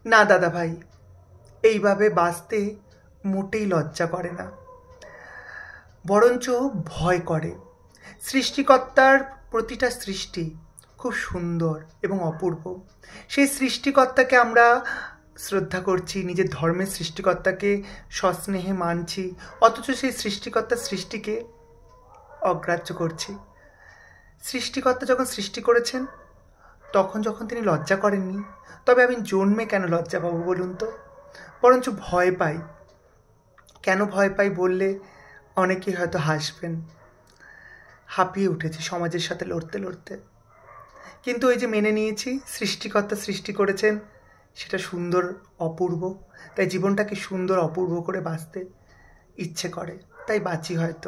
না দাদা ভাই, এইভাবে বাঁচতে মোটেই লজ্জা করে না, বরঞ্চ ভয় করে। সৃষ্টিকর্তার প্রতিটা সৃষ্টি খুব সুন্দর এবং অপূর্ব। সেই সৃষ্টিকর্তাকে আমরা শ্রদ্ধা করছি, নিজের ধর্মের সৃষ্টিকর্তাকে সস্নেহে মানছি, অথচ সেই সৃষ্টিকর্তার সৃষ্টিকে অগ্রাহ্য করছি। সৃষ্টিকর্তা যখন সৃষ্টি করেছেন তখন যখন তিনি লজ্জা করেননি, তবে আমি জন্মে কেন লজ্জা পাবো বলুন তো? বরঞ্চ ভয় পাই। কেন ভয় পাই বললে অনেকেই হয়তো হাসবেন। হাঁপিয়ে উঠেছি সমাজের সাথে লড়তে লড়তে, কিন্তু ওই যে মেনে নিয়েছি সৃষ্টিকর্তা সৃষ্টি করেছেন সেটা সুন্দর, অপূর্ব, তাই জীবনটাকে সুন্দর অপূর্ব করে বাঁচতে ইচ্ছে করে, তাই বাঁচি হয়তো।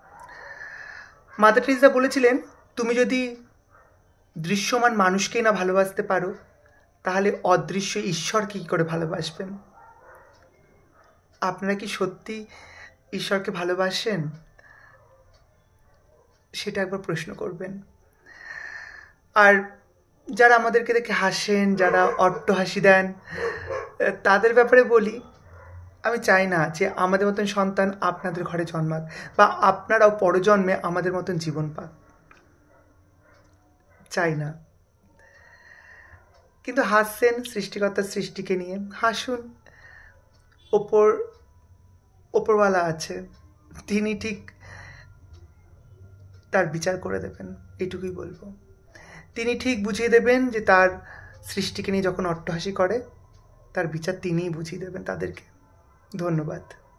মাদার টেরেসা বলেছিলেন, তুমি যদি দৃশ্যমান মানুষকেই না ভালোবাসতে পারো, তাহলে অদৃশ্য ঈশ্বরকে কী করে ভালোবাসবেন? আপনারা কি সত্যি ঈশ্বরকে ভালোবাসেন? সেটা একবার প্রশ্ন করবেন। আর যারা আমাদেরকে দেখে হাসেন, যারা অট্টহাসি দেন, তাদের ব্যাপারে বলি, আমি চাই না যে আমাদের মতন সন্তান আপনাদের ঘরে জন্মাক, বা আপনারাও পরজন্মে আমাদের মতন জীবন পাক, চাই না। কিন্তু হাসছেন সৃষ্টিকর্তার সৃষ্টিকে নিয়ে, হাসুন। ওপরওয়ালা আছে, তিনি ঠিক তার বিচার করে দেবেন, এইটুকুই বলবো। তিনি ঠিক বুঝিয়ে দেবেন যে তার সৃষ্টিকে নিয়ে যখন অট্টহাসি করে, তার বিচার তিনিই বুঝিয়ে দেবেন তাদেরকে। ধন্যবাদ।